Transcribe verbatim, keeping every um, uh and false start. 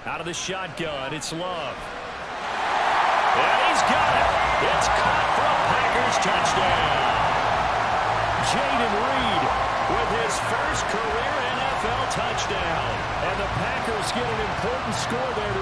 Out of the shotgun, it's Love. And he's got it. It's caught for a Packers touchdown. Jayden Reed with his first career N F L touchdown. And the Packers get an important score there.